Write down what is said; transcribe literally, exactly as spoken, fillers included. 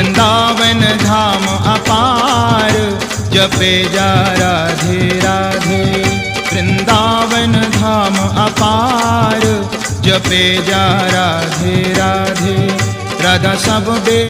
वृंदावन धाम अपार जपे जा राधे राधे। वृंदावन धाम अपार जपे जा राधे राधे। राधा सब बे